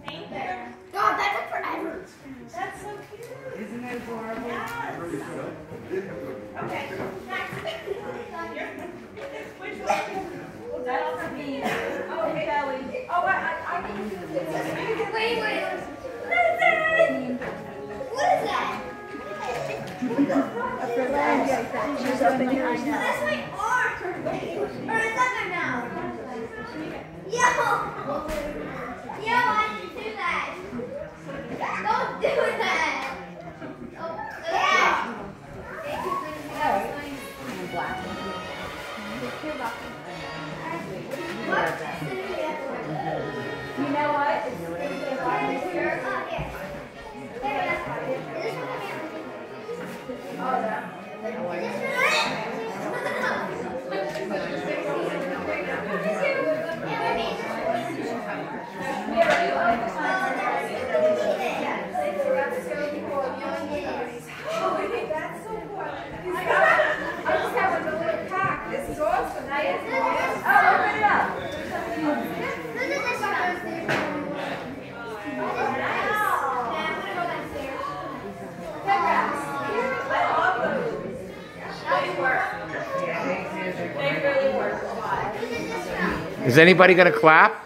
Thank you. God, that took forever. That's so cute. Isn't that adorable? Yes. Okay, next. Which one? Well, that also means, oh, Kelly. Oh, I can do this. Wait. What is that? What is that? She's something behind us. That's my arm. Or is that my mouth? Yo, why did you do that? Don't do that. Oh, yeah. You know what? Is anybody going to clap?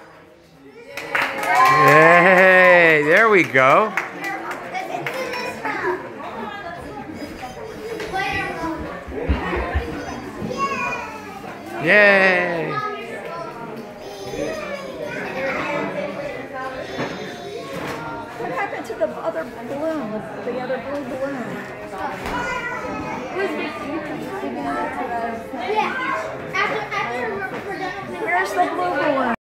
Hey, there we go. Yay. What happened to the other balloon, the other blue balloon? Yeah. After we're done with the Where's the blue balloon?